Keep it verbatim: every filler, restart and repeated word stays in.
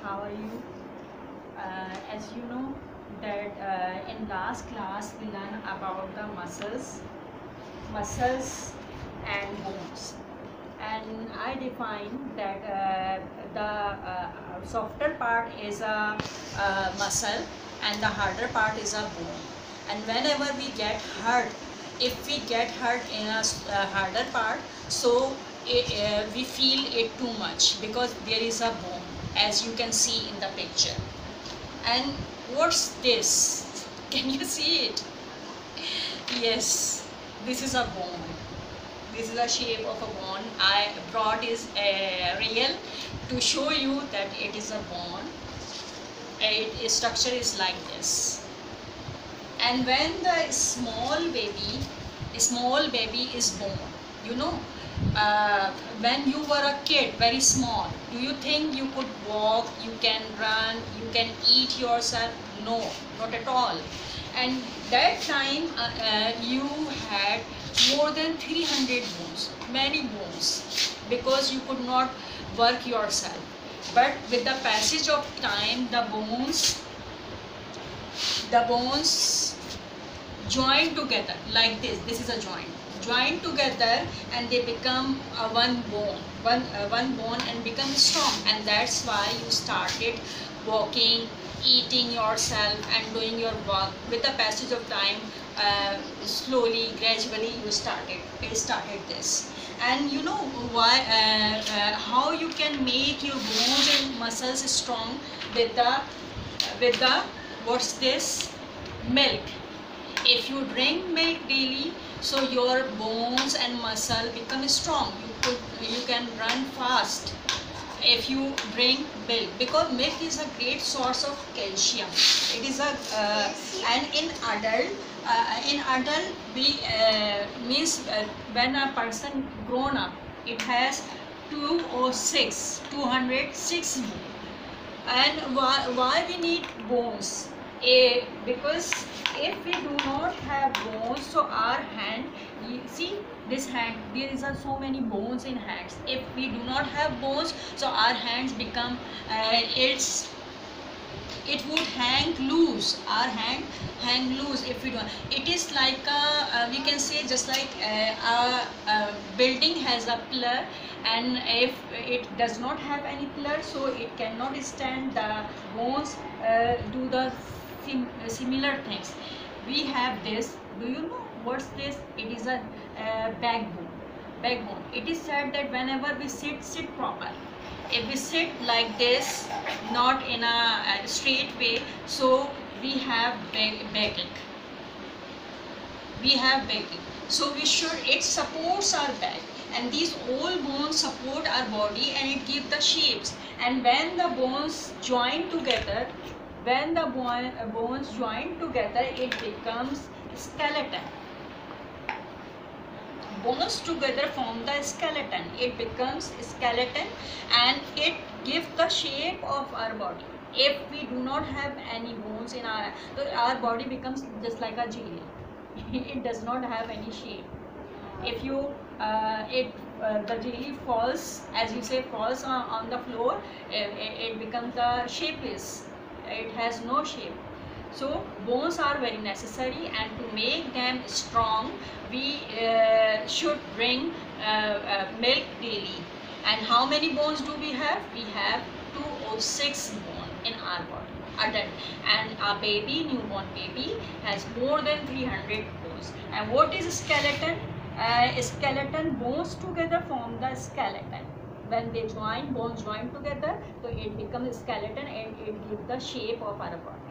how are you? Uh, as you know that uh, in last class we learned about the muscles, muscles and bones, and I defined that uh, the uh, softer part is a, uh muscle and the harder part is a bone. And whenever we get hurt, if we get hurt in a uh, harder part, so it, uh, we feel it too much because there is a bone, as you can see in the picture. And what's this? Can you see it? Yes, this is a bone. This is the shape of a bone. I brought is uh, real to show you that it is a bone. It, its structure is like this. And when the small baby, small baby is born, you know, uh, when you were a kid, very small, do you think you could walk, you can run, you can eat yourself? No, not at all. And that time uh, uh, you had more than three hundred bones, many bones, because you could not work yourself. But with the passage of time, the bones, the bones join together like this. This is a joint. Join together and they become uh, one bone, one uh, one bone, and become strong. And that's why you started walking, eating yourself, and doing your work. With the passage of time, uh, slowly, gradually, you started. It started this. And you know why? Uh, uh, how you can make your bones and muscles strong with the with the what's this? Milk. If you drink milk daily, so your bones and muscle become strong. You could you can run fast if you drink milk, because milk is a great source of calcium. It is a uh, and in adult uh, in adult we uh, means uh, when a person grown up, it has two oh six two hundred six bones. And why, why we need bones? A, because if we do not have bones, so our hand, you see this hand, there is a, so many bones in hands. If we do not have bones, so our hands become uh, it's it would hang loose. Our hand hang loose if we don't. It is like a, uh, we can say just like uh, a, a building has a pillar, and if it does not have any pillar, so it cannot stand. The bones uh, do the sim similar things. We have this. Do you know what's this? It is a uh, backbone. Backbone. It is said that whenever we sit, sit proper. If we sit like this, not in a, a straight way, so we have backing. We have backing. So we should, it supports our back, and these all bones support our body, and it gives the shapes. And when the bones join together, when the bones join together, it becomes skeleton. Bones together form the skeleton. It becomes skeleton, and it gives the shape of our body. If we do not have any bones in our, our body becomes just like a jelly. It does not have any shape. If you uh, it uh, the jelly falls, as you say, falls on, on the floor, it, it becomes a shapeless. It has no shape. So bones are very necessary, and to make them strong, we uh, should drink uh, uh, milk daily. And how many bones do we have? We have two oh six bones in our body, adult. And a baby, newborn baby, has more than three hundred bones. And what is skeleton? Uh, skeleton, bones together form the skeleton. When they join, bones join together, so it becomes a skeleton, and it gives the shape of our body.